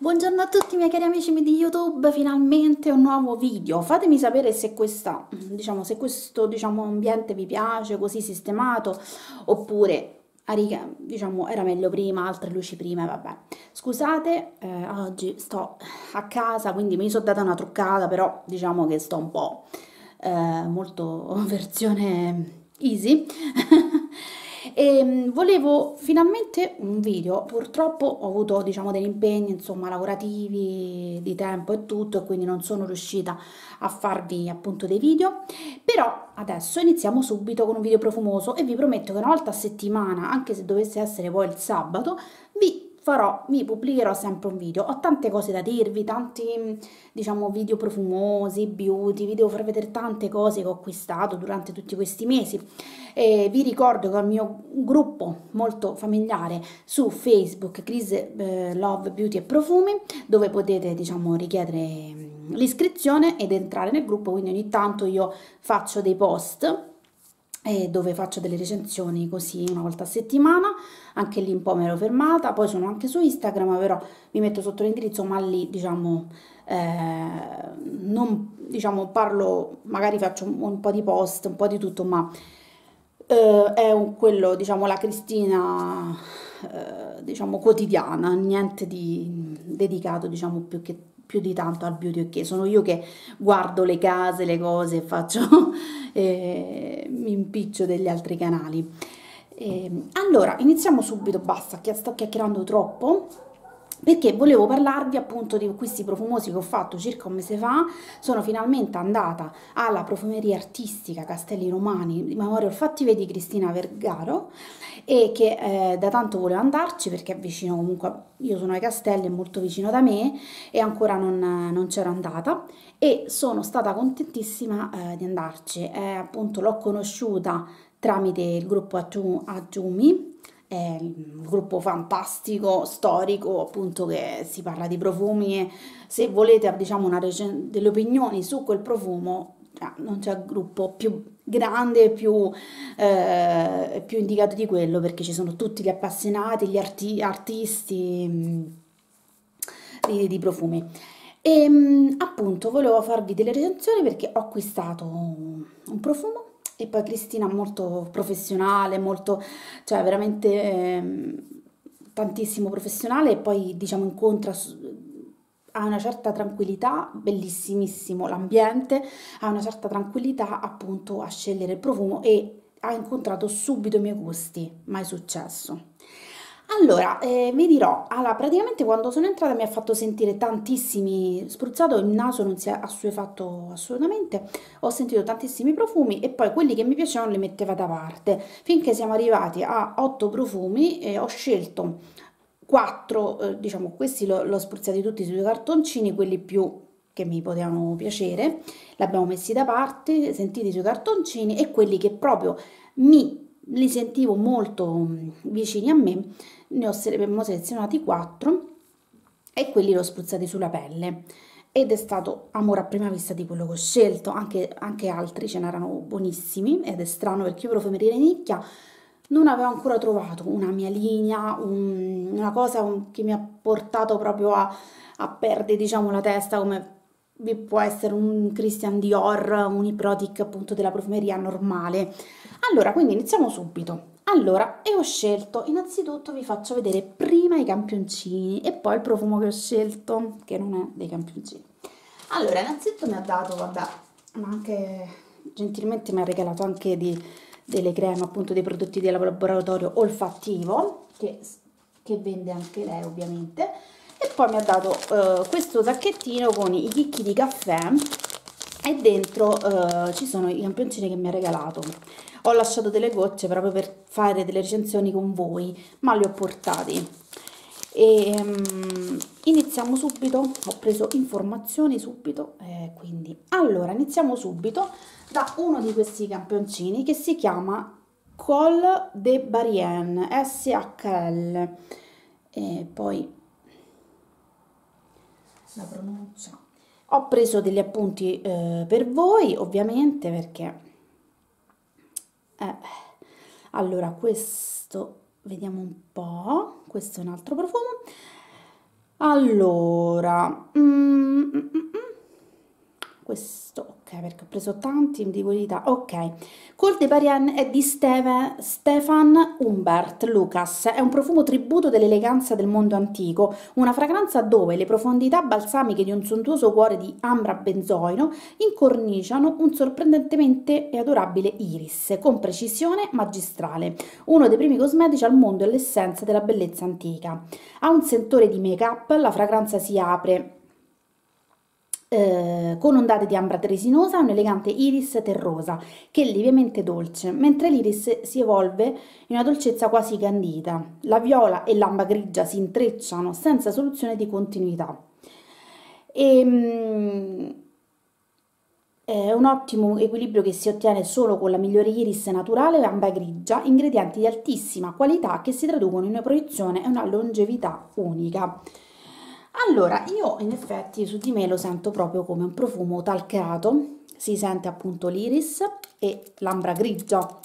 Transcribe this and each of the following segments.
Buongiorno a tutti i miei cari amici di YouTube, finalmente un nuovo video. Fatemi sapere se se questo, ambiente vi piace, così sistemato, oppure era meglio prima, altre luci prima, vabbè. Scusate, oggi sto a casa, quindi mi sono data una truccata, però diciamo che sto un po' molto versione easy. E volevo finalmente un video, purtroppo ho avuto degli impegni insomma lavorativi di tempo e tutto e quindi non sono riuscita a farvi appunto dei video, però adesso iniziamo subito con un video profumoso e vi prometto che una volta a settimana, anche se dovesse essere poi il sabato, vi pubblicherò sempre un video. Ho tante cose da dirvi, tanti video profumosi, beauty, vi devo far vedere tante cose che ho acquistato durante tutti questi mesi. E vi ricordo che ho il mio gruppo molto familiare su Facebook, Chris Love Beauty e Profumi, dove potete richiedere l'iscrizione ed entrare nel gruppo, quindi ogni tanto io faccio dei post dove faccio delle recensioni così una volta a settimana, anche lì un po' mi ero fermata, poi sono anche su Instagram, però mi metto sotto l'indirizzo, ma lì non parlo, magari faccio un po' di post, un po' di tutto, ma quello, la Cristina, quotidiana, niente di dedicato, più di tanto al beauty, che sono io che guardo le case, le cose, faccio, mi impiccio degli altri canali. Allora, iniziamo subito, basta, che sto chiacchierando troppo perché volevo parlarvi appunto di questi profumosi che ho fatto circa un mese fa. Sono finalmente andata alla profumeria artistica Castelli Romani di Memoria Olfattive di Cristina Vergaro e che da tanto volevo andarci perché è vicino, comunque io sono ai Castelli, è molto vicino da me e ancora non c'ero andata e sono stata contentissima di andarci. Appunto l'ho conosciuta tramite il gruppo Aggiumi, è un gruppo fantastico, storico, appunto, che si parla di profumi e se volete, delle opinioni su quel profumo, non c'è gruppo più grande, più indicato di quello, perché ci sono tutti gli appassionati, gli artisti di profumi. E appunto volevo farvi delle recensioni perché ho acquistato un profumo e poi Cristina molto professionale, molto, cioè veramente tantissimo professionale e poi ha una certa tranquillità, bellissimissimo l'ambiente, ha una certa tranquillità appunto a scegliere il profumo e ha incontrato subito i miei gusti, mai successo. Allora, vi dirò, praticamente quando sono entrata mi ha fatto sentire tantissimi spruzzato, il naso non si è assuefatto assolutamente, ho sentito tantissimi profumi e poi quelli che mi piacevano li metteva da parte, finché siamo arrivati a 8 profumi e ho scelto 4, questi l'ho spruzzati tutti sui cartoncini, quelli più che mi potevano piacere, li abbiamo messi da parte, sentiti sui cartoncini e quelli che proprio li sentivo molto vicini a me, abbiamo selezionati 4 e quelli li ho spruzzati sulla pelle ed è stato amore a prima vista di quello che ho scelto, anche altri ce n'erano buonissimi ed è strano perché io profumeria di nicchia non avevo ancora trovato una mia linea, una cosa che mi ha portato proprio a perdere, la testa, come vi può essere un Christian Dior, un Iprotic appunto della profumeria normale. Allora, quindi iniziamo subito. Allora, e ho scelto, innanzitutto vi faccio vedere prima i campioncini e poi il profumo che ho scelto, che non è dei campioncini. Allora, innanzitutto mi ha dato, vabbè, ma anche gentilmente mi ha regalato anche delle creme, appunto dei prodotti del laboratorio olfattivo, che vende anche lei ovviamente, e poi mi ha dato questo sacchettino con i chicchi di caffè e dentro ci sono i campioncini che mi ha regalato. Ho lasciato delle gocce proprio per fare delle recensioni con voi, ma li ho portati. E iniziamo subito, ho preso informazioni subito, quindi allora iniziamo subito da uno di questi campioncini che si chiama Col de Barien SHL e poi la pronuncia. Ho preso degli appunti per voi ovviamente perché allora questo vediamo un po', questo è un altro profumo. Allora, questo, ok, perché ho preso tanti di qualità. Ok, Col de Barien è di Stefan Humbert Lucas. È un profumo tributo dell'eleganza del mondo antico, una fragranza dove le profondità balsamiche di un sontuoso cuore di ambra benzoino incorniciano un sorprendentemente e adorabile iris, con precisione magistrale. Uno dei primi cosmetici al mondo è l'essenza della bellezza antica. Ha un sentore di make-up, la fragranza si apre con ondate di ambra resinosa e un elegante iris terrosa che è lievemente dolce, mentre l'iris si evolve in una dolcezza quasi candida. La viola e l'amba grigia si intrecciano senza soluzione di continuità. E, è un ottimo equilibrio che si ottiene solo con la migliore iris naturale e amba grigia, ingredienti di altissima qualità che si traducono in una proiezione e una longevità unica. Allora, io in effetti su di me lo sento proprio come un profumo talcato, si sente appunto l'iris e l'ambra grigia.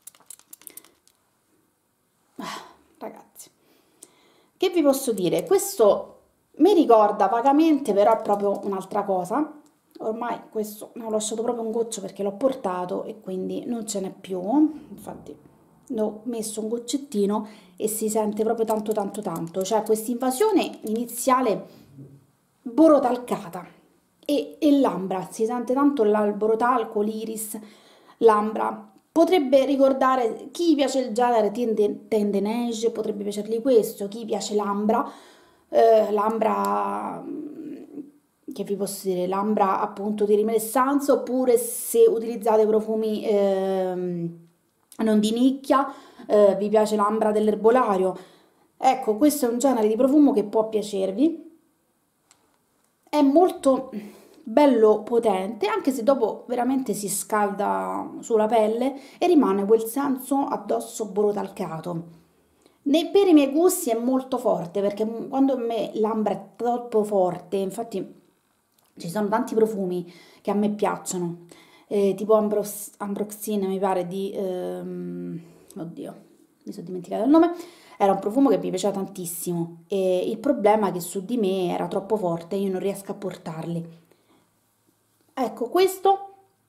Ragazzi, che vi posso dire? Questo mi ricorda vagamente, però è proprio un'altra cosa. Ormai questo ne ho lasciato proprio un goccio perché l'ho portato e quindi non ce n'è più. Infatti ne ho messo un goccettino e si sente proprio tanto tanto tanto. Cioè questa invasione iniziale borotalcata e l'ambra, si sente tanto il borotalco, l'iris, l'ambra. Potrebbe ricordare chi piace il genere Tendenege, potrebbe piacergli questo, chi piace l'ambra, l'ambra, che vi posso dire, l'ambra appunto di Rimmel et Sans, oppure se utilizzate profumi non di nicchia, vi piace l'ambra dell'erbolario. Ecco, questo è un genere di profumo che può piacervi. È molto bello potente, anche se dopo veramente si scalda sulla pelle e rimane quel senso addosso borotalcato. Per i miei gusti è molto forte perché quando a me l'ambra è troppo forte, infatti ci sono tanti profumi che a me piacciono, tipo Ambroxine mi pare di... oddio, mi sono dimenticata il nome, era un profumo che mi piaceva tantissimo e il problema è che su di me era troppo forte, io non riesco a portarli. Ecco, questo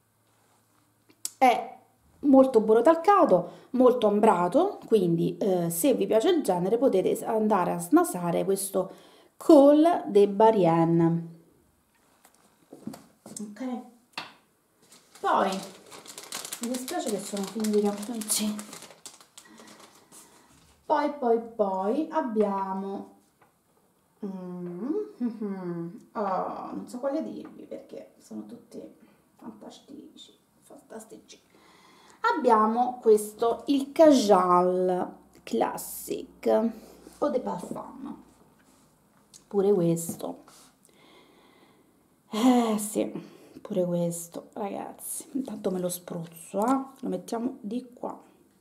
è molto borotalcato, molto ambrato, quindi se vi piace il genere potete andare a snasare questo Col de Barien. Ok? Poi, mi dispiace che sono figli di campioncini. Poi abbiamo... non so quale dirvi perché sono tutti fantastici, fantastici. Abbiamo questo, il Cajal Classic Eau de Parfum. Pure questo. Sì, pure questo, ragazzi. Intanto me lo spruzzo, lo mettiamo di qua.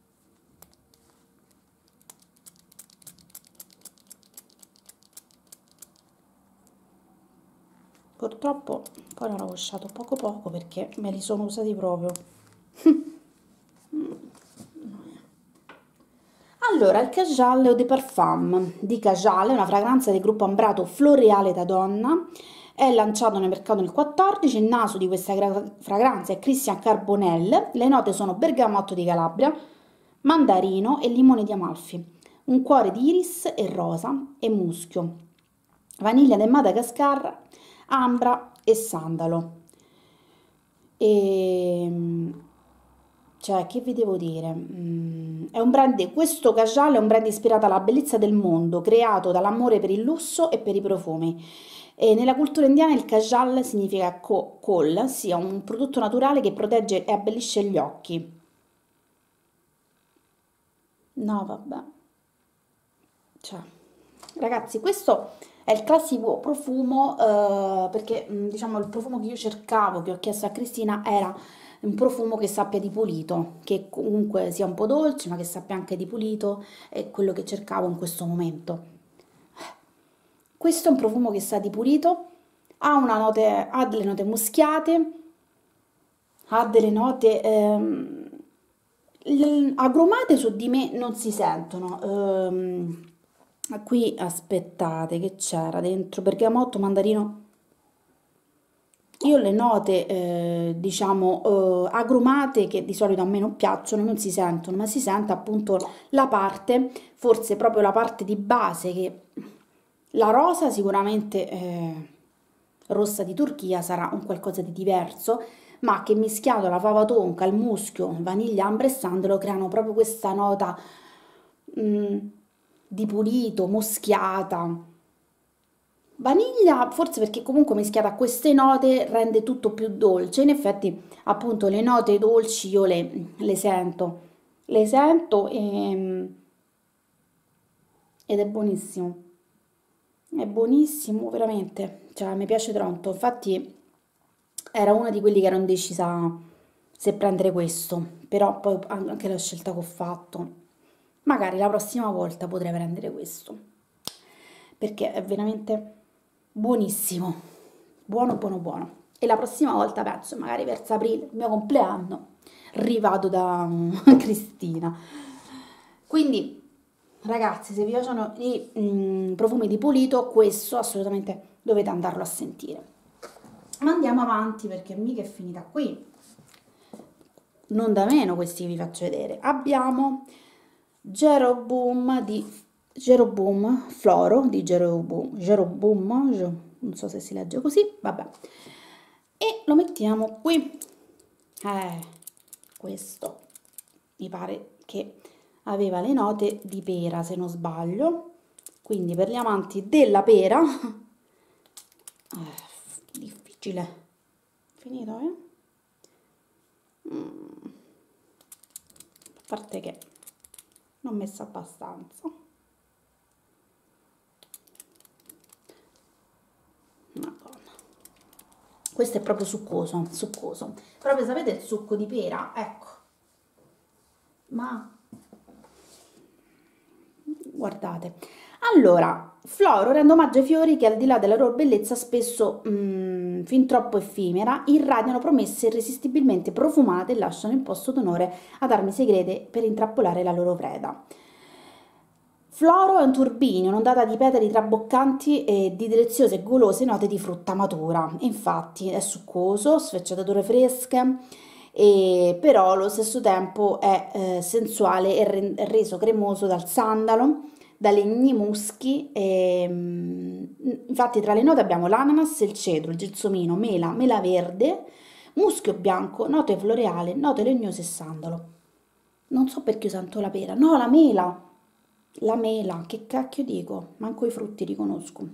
Purtroppo poi l'ho rovesciato poco poco perché me li sono usati proprio. Allora, il Cajal Eau de Parfum di Cajal è una fragranza del gruppo Ambrato Floreale da Donna. È lanciato nel mercato nel 14. Il naso di questa fragranza è Christian Carbonell. Le note sono bergamotto di Calabria, mandarino e limone di Amalfi. Un cuore di iris e rosa e muschio. Vaniglia del Madagascar, ambra e sandalo. E, cioè, che vi devo dire? È un brand, questo Cajal è un brand ispirato alla bellezza del mondo, creato dall'amore per il lusso e per i profumi. E nella cultura indiana il Kajal significa kohl, sia un prodotto naturale che protegge e abbellisce gli occhi. No, vabbè. Cioè, ragazzi, questo è il classico profumo, perché diciamo il profumo che io cercavo, che ho chiesto a Cristina, era un profumo che sappia di pulito, che comunque sia un po' dolce, ma che sappia anche di pulito, è quello che cercavo in questo momento. Questo è un profumo che sa di pulito, ha delle note muschiate, ha delle note agrumate su di me non si sentono. Qui aspettate che c'era dentro bergamotto, mandarino. Io le note, diciamo, agrumate che di solito a me non piacciono, non si sentono, ma si sente appunto la parte, forse proprio la parte di base che la rosa sicuramente rossa di Turchia sarà un qualcosa di diverso, ma che mischiato alla fava tonka, al muschio, vaniglia, ambra e sandalo creano proprio questa nota mm, di pulito, moschiata. Vaniglia, forse perché comunque mischiata a queste note rende tutto più dolce. In effetti, appunto, le note dolci io le sento ed è buonissimo, veramente. Cioè, mi piace tanto. Infatti, era una di quelli che ero indecisa se prendere questo, però poi anche la scelta che ho fatto, magari la prossima volta potrei prendere questo, perché è veramente buonissimo, buono, buono, buono. E la prossima volta penso, magari verso aprile, il mio compleanno, rivado da Cristina. Quindi, ragazzi, se vi piacciono i profumi di pulito, questo assolutamente dovete andarlo a sentire. Ma andiamo avanti perché mica è finita qui. Non da meno questi vi faccio vedere. Abbiamo Jeroboam Floro di Jeroboam, non so se si legge così, vabbè. E lo mettiamo qui. Questo mi pare che aveva le note di pera, se non sbaglio. Quindi per gli amanti della pera, difficile. Finito, eh? A parte che non ho messo abbastanza. Madonna. Questo è proprio succoso, succoso. Proprio sapete il succo di pera? Ecco. Ma guardate. Allora, Floro rende omaggio ai fiori che al di là della loro bellezza spesso fin troppo effimera, irradiano promesse irresistibilmente profumate e lasciano il posto d'onore ad armi segrete per intrappolare la loro preda. Floro è un turbinio, un'ondata di petali traboccanti e di deliziose e golose note di frutta matura. Infatti è succoso, sfaccettature fresche, però allo stesso tempo è sensuale e reso cremoso dal sandalo, da legni muschi. Infatti tra le note abbiamo l'ananas, il cedro, il gelsomino, mela, mela verde, muschio bianco, note floreale, note legnose e sandalo. Non so perché io sento la pera. No, la mela. La mela, che cacchio dico? Manco i frutti riconosco.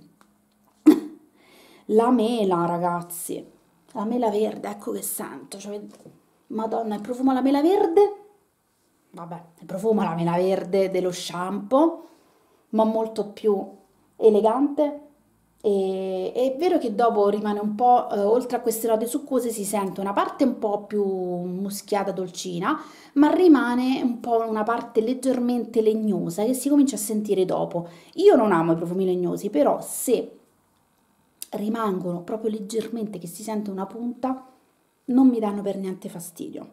La mela, ragazzi. La mela verde, ecco che sento. Cioè, Madonna, il profumo alla mela verde? Vabbè, il profumo alla mela verde dello shampoo, ma molto più elegante. E è vero che dopo rimane un po', oltre a queste note succose, si sente una parte un po' più muschiata, dolcina, ma rimane un po' una parte leggermente legnosa che si comincia a sentire dopo. Io non amo i profumi legnosi, però se rimangono proprio leggermente, che si sente una punta, non mi danno per niente fastidio.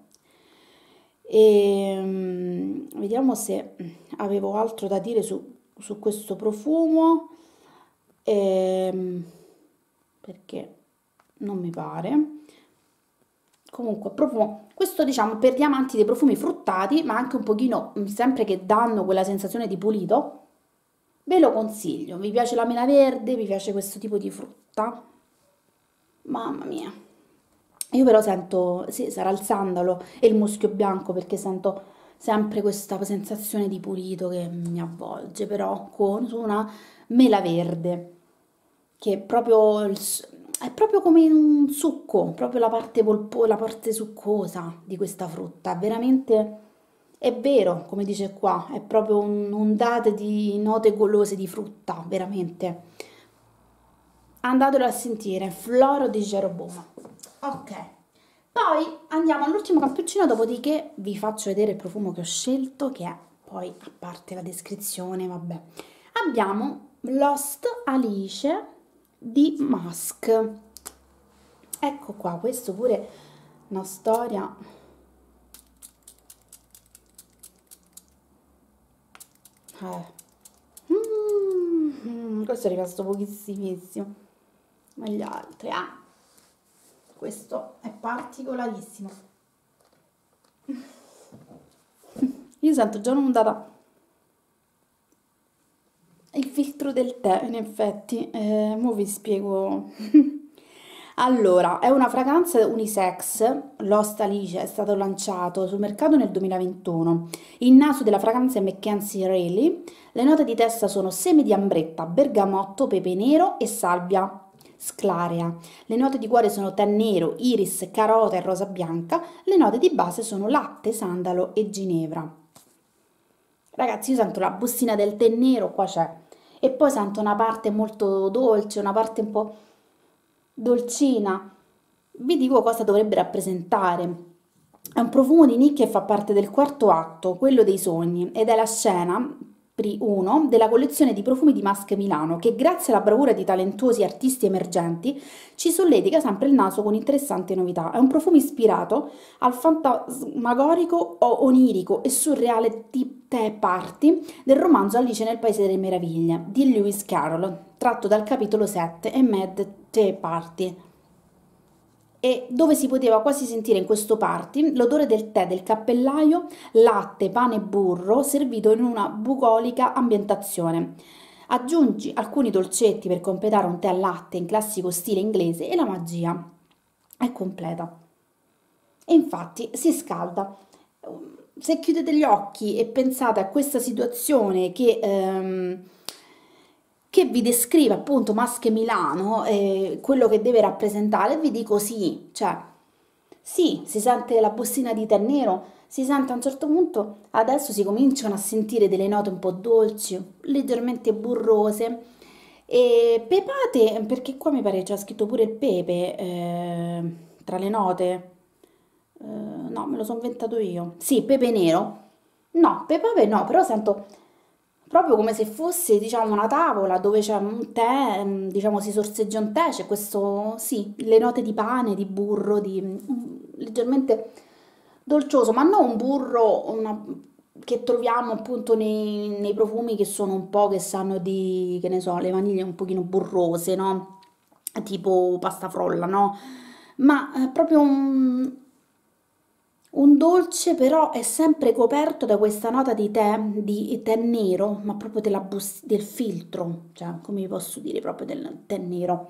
Vediamo se avevo altro da dire su questo profumo, ehm, perché non mi pare. Comunque, profumo, questo diciamo per gli amanti dei profumi fruttati, ma anche un pochino, sempre che danno quella sensazione di pulito, ve lo consiglio. Vi piace la mela verde, vi piace questo tipo di frutta? Mamma mia. Io però sento, sì, sarà il sandalo e il muschio bianco perché sento sempre questa sensazione di pulito che mi avvolge, però con su una mela verde, che è proprio, è proprio come un succo, proprio la parte la parte succosa di questa frutta. È veramente, è vero, come dice qua, è proprio un'ondata di note golose di frutta, veramente. Andatelo a sentire, Floro di Jeroboam. Ok, poi andiamo all'ultimo campioncino, dopodiché vi faccio vedere il profumo che ho scelto, che è poi, a parte la descrizione, vabbè. Abbiamo Lost Alice di Musk. Ecco qua, questo pure è una storia. Eh. Questo è rimasto pochissimissimo, ma gli altri, ah, questo è particolarissimo. Io sento già un'ondata. Il filtro del tè, in effetti, mo vi spiego. Allora, è una fragranza unisex, Lost Alice, è stato lanciato sul mercato nel 2021. Il naso della fragranza è Mackenzie Reilly. Le note di testa sono semi di ambretta, bergamotto, pepe nero e salvia sclarea. Le note di cuore sono tè nero, iris, carota e rosa bianca. Le note di base sono latte, sandalo e ginevra. Ragazzi, io sento la bustina del tè nero, qua c'è. E poi sento una parte molto dolce, una parte un po' dolcina. Vi dico cosa dovrebbe rappresentare. È un profumo di nicchia e fa parte del quarto atto, quello dei sogni, ed è la scena Pri 1 della collezione di profumi di Masque Milano, che grazie alla bravura di talentuosi artisti emergenti ci solletica sempre il naso con interessanti novità. È un profumo ispirato al fantasmagorico o onirico e surreale di Tea Party del romanzo Alice nel Paese delle Meraviglie di Lewis Carroll, tratto dal capitolo 7 e Mad Tea Party, e dove si poteva quasi sentire in questo party l'odore del tè, del cappellaio, latte, pane e burro servito in una bucolica ambientazione. Aggiungi alcuni dolcetti per completare un tè al latte in classico stile inglese e la magia è completa. E infatti si scalda. Se chiudete gli occhi e pensate a questa situazione che vi descrive appunto Masche Milano, quello che deve rappresentare, vi dico sì, cioè sì, si sente la bustina di tè nero, si sente a un certo punto, adesso si cominciano a sentire delle note un po' dolci, leggermente burrose e pepate, perché qua mi pare c'è scritto pure il pepe tra le note. No, me lo sono inventato io. Sì, pepe nero. No, pepe no, però sento proprio come se fosse, diciamo, una tavola dove c'è un tè, diciamo, si sorseggia un tè, c'è questo, sì, le note di pane, di burro, leggermente dolcioso, ma non un burro che troviamo appunto nei profumi che sono un po' che sanno di, che ne so, le vaniglie un pochino burrose, no? Tipo pasta frolla, no? Ma proprio un dolce però è sempre coperto da questa nota di tè nero, ma proprio del filtro, cioè come vi posso dire, proprio del tè nero,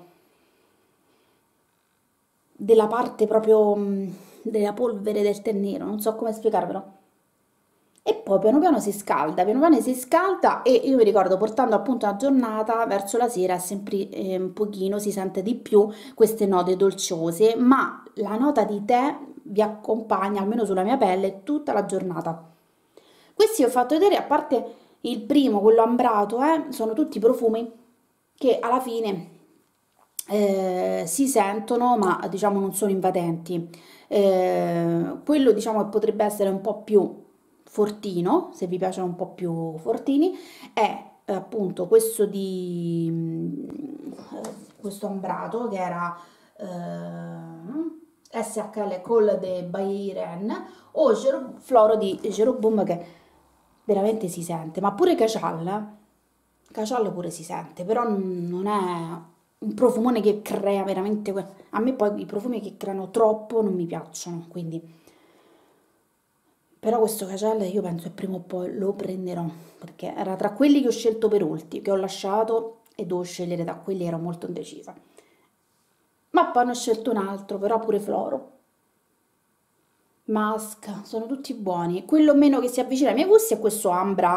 della parte proprio della polvere del tè nero, non so come spiegarvelo. E poi piano piano si scalda e io mi ricordo portando appunto una giornata verso la sera sempre un pochino si sente di più queste note dolciose, ma la nota di tè vi accompagna, almeno sulla mia pelle, tutta la giornata. Questi ho fatto vedere, a parte il primo, quello ambrato, sono tutti profumi che alla fine si sentono, ma diciamo non sono invadenti. Quello diciamo che potrebbe essere un po' più fortino, se vi piacciono un po' più fortini, è appunto questo questo ambrato che era SHL Col de Bayern o Floro di Jeroboam che veramente si sente, ma pure Cacial pure si sente, però non è un profumone che crea veramente... A me poi i profumi che creano troppo non mi piacciono, quindi... Però questo Cacial io penso che prima o poi lo prenderò, perché era tra quelli che ho scelto per ultimi, che ho lasciato e devo scegliere da quelli, ero molto indecisa. Ma poi ne ho scelto un altro, però pure Floro. Musk, sono tutti buoni. Quello meno che si avvicina ai miei gusti è questo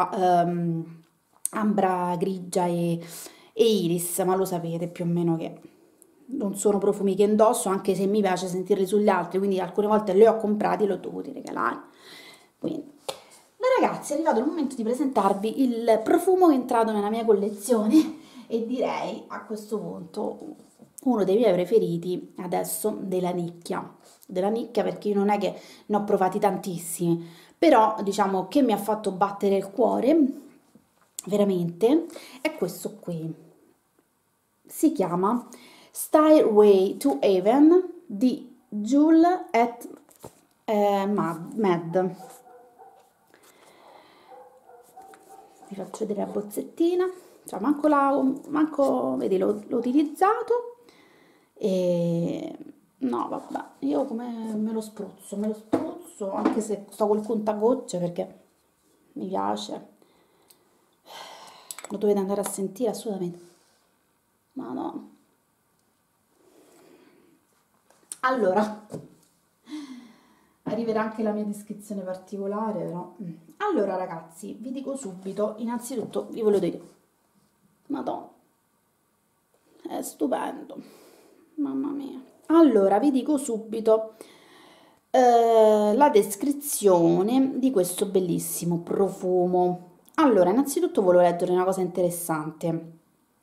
ambra grigia e iris, ma lo sapete più o meno che non sono profumi che indosso, anche se mi piace sentirli sugli altri, quindi alcune volte li ho comprati e li ho dovuti regalare. Quindi, ragazzi, è arrivato il momento di presentarvi il profumo che è entrato nella mia collezione e direi a questo punto uno dei miei preferiti adesso della nicchia perché io non è che ne ho provati tantissimi, però diciamo che mi ha fatto battere il cuore veramente è questo qui, si chiama Stairway to Heaven di Jules et Mad. Vi faccio vedere la bozzettina. cioè manco vedi, l'ho utilizzato e no, vabbè, io come me lo spruzzo, anche se sto col contagocce perché mi piace, lo dovete andare a sentire assolutamente, ma no. Allora, arriverà anche la mia descrizione particolare, però. Allora, ragazzi, vi dico subito, innanzitutto vi voglio dire, Madonna, è stupendo, mamma mia. Allora, vi dico subito la descrizione di questo bellissimo profumo. Allora, innanzitutto volevo leggere una cosa interessante.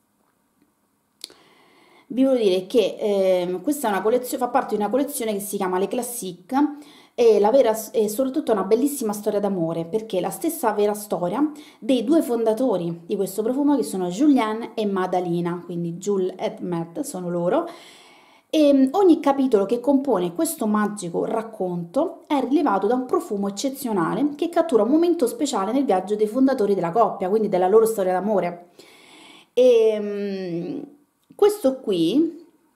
Vi voglio dire che questa è una collezione, fa parte di una collezione che si chiama Le Classiques e la vera e soprattutto una bellissima storia d'amore perché è la stessa vera storia dei due fondatori di questo profumo che sono Julien e Madalina, quindi Jules e Matt sono loro. E ogni capitolo che compone questo magico racconto è rilevato da un profumo eccezionale che cattura un momento speciale nel viaggio dei fondatori della coppia, quindi della loro storia d'amore. E questo qui,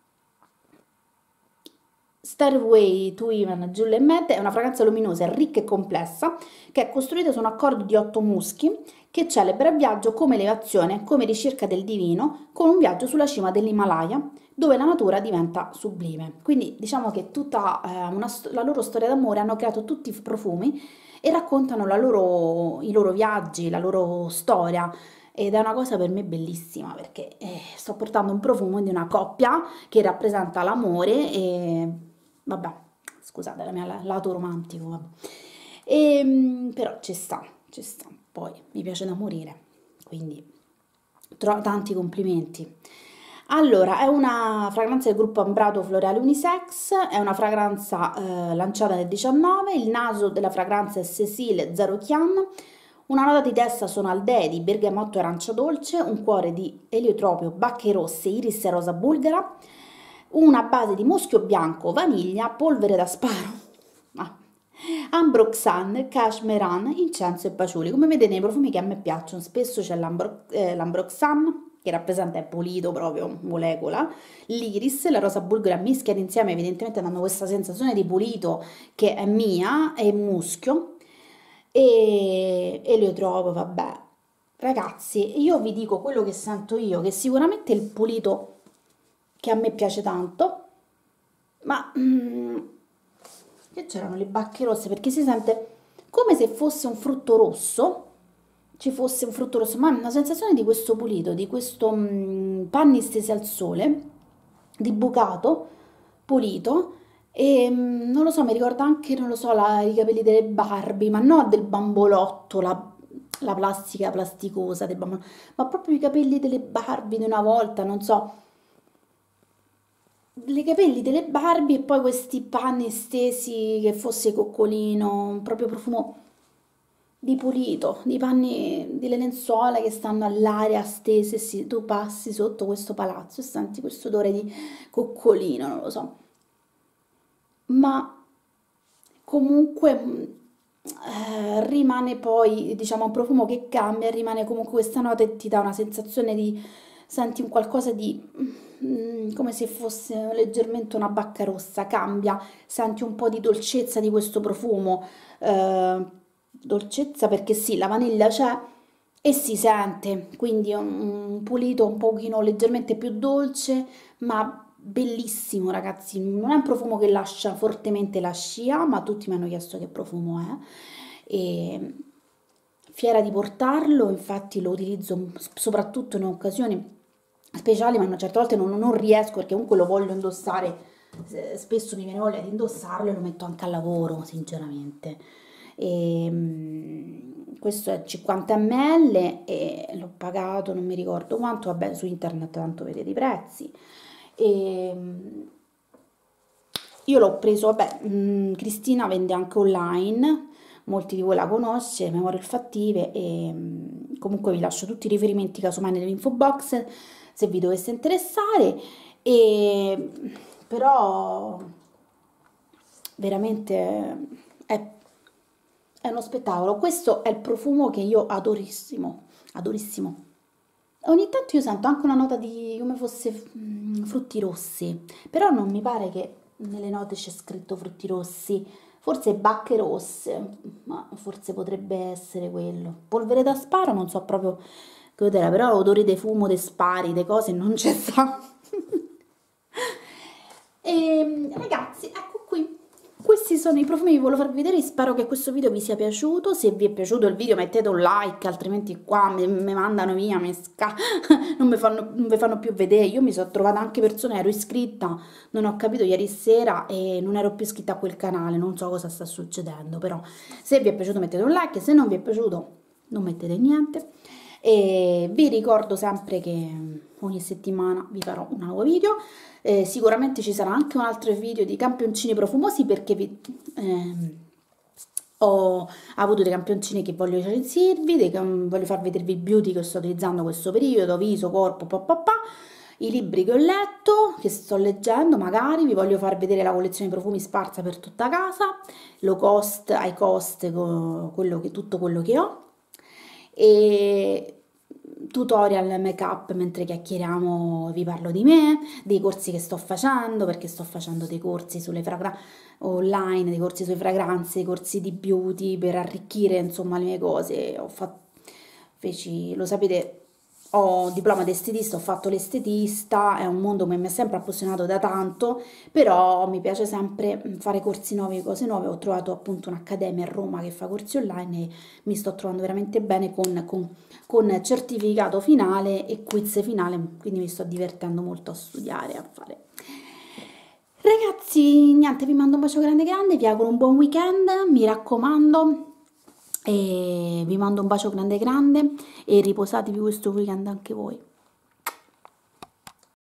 Stairway to Heaven, Jules Matt, è una fragranza luminosa, ricca e complessa, che è costruita su un accordo di 8 muschi, che celebra il viaggio come elevazione, come ricerca del divino, con un viaggio sulla cima dell'Himalaya, dove la natura diventa sublime. Quindi diciamo che tutta la loro storia d'amore hanno creato tutti i profumi e raccontano i loro viaggi, la loro storia. Ed è una cosa per me bellissima perché sto portando un profumo di una coppia che rappresenta l'amore e vabbè, scusate, lato romantico, vabbè. Però ci sta, poi mi piace da morire, quindi tanti complimenti. Allora, è una fragranza del gruppo Ambrato Floreale Unisex, è una fragranza lanciata nel 19, il naso della fragranza è Cécile Zero Chian, una nota di testa sono aldei di bergamotto e arancia dolce, un cuore di eliotropio, bacche rosse, iris e rosa bulgara, una base di muschio bianco, vaniglia, polvere da sparo, ah, ambroxan, cashmeran, incenso e patchouli. Come vedete nei profumi che a me piacciono spesso c'è l'ambroxan che rappresenta il pulito proprio, molecola, l'iris, la rosa bulgara mischiati insieme evidentemente danno questa sensazione di pulito che è mia, e muschio e le trovo, vabbè. Ragazzi, io vi dico quello che sento io, che sicuramente il pulito che a me piace tanto, ma che c'erano le bacche rosse perché si sente come se fosse un frutto rosso, ci fosse un frutto rosso, ma è una sensazione di questo pulito, di questo panni stesi al sole, di bucato, pulito, e non lo so, mi ricorda anche, non lo so, i capelli delle Barbie, ma non del bambolotto, la plastica plasticosa del bambolotto, ma proprio i capelli delle Barbie di una volta, non so, i capelli delle Barbie e poi questi panni stesi che fosse coccolino, un proprio profumo di pulito, di panni, delle lenzuola che stanno all'aria stese, tu passi sotto questo palazzo e senti questo odore di coccolino, non lo so, ma comunque rimane poi, diciamo, un profumo che cambia, rimane comunque questa nota e ti dà una sensazione di, senti un qualcosa di, come se fosse leggermente una bacca rossa, cambia, senti un po' di dolcezza di questo profumo, dolcezza perché sì, la vaniglia c'è e si sente, quindi è un pulito un pochino leggermente più dolce, ma bellissimo ragazzi, non è un profumo che lascia fortemente la scia, ma tutti mi hanno chiesto che profumo è e fiera di portarlo, infatti lo utilizzo soprattutto in occasioni speciali, ma certe volte non riesco perché comunque lo voglio indossare, spesso mi viene voglia di indossarlo e lo metto anche al lavoro, sinceramente. E, questo è 50 ml e l'ho pagato, non mi ricordo quanto, vabbè, su internet tanto vedete i prezzi. E, io l'ho preso, vabbè, Cristina vende anche online, molti di voi la conosce, memorie olfattive e comunque vi lascio tutti i riferimenti casomai nell'info box se vi dovesse interessare e però veramente è uno spettacolo. Questo è il profumo che io adorissimo, adorissimo. Ogni tanto io sento anche una nota di come fosse frutti rossi, però non mi pare che nelle note c'è scritto frutti rossi, forse bacche rosse, ma forse potrebbe essere quello. Polvere da sparo, non so proprio che odore, però odore di fumo, di spari, di cose non c'è sta. E ragazzi, ecco qui. Questi sono i profumi che volevo farvi vedere, spero che questo video vi sia piaciuto. Se vi è piaciuto il video mettete un like, altrimenti qua mi mandano via, non mi fanno più vedere. Io mi sono trovata anche persone, ero iscritta, non ho capito ieri sera e non ero più iscritta a quel canale, non so cosa sta succedendo, però se vi è piaciuto mettete un like, se non vi è piaciuto non mettete niente. E vi ricordo sempre che ogni settimana vi farò un nuovo video. Sicuramente ci sarà anche un altro video di campioncini profumosi perché ho avuto dei campioncini che voglio recensirvi, voglio far vedervi i beauty che sto utilizzando questo periodo, viso, corpo, i libri che ho letto, che sto leggendo, magari vi voglio far vedere la collezione di profumi sparsa per tutta casa, low cost, high cost, tutto quello che ho e tutorial make up mentre chiacchieriamo vi parlo di me, dei corsi che sto facendo perché sto facendo dei corsi sulle fragranze online, dei corsi sulle fragranze, dei corsi di beauty per arricchire insomma le mie cose. Lo sapete, ho diploma di estetista, ho fatto l'estetista, è un mondo che mi ha sempre appassionato da tanto, però mi piace sempre fare corsi nuovi, cose nuove. Ho trovato appunto un'accademia a Roma che fa corsi online e mi sto trovando veramente bene con certificato finale e quiz finale, quindi mi sto divertendo molto a studiare, a fare. Ragazzi, niente, vi mando un bacio grande grande, vi auguro un buon weekend, mi raccomando, e vi mando un bacio grande grande e riposatevi questo weekend anche voi.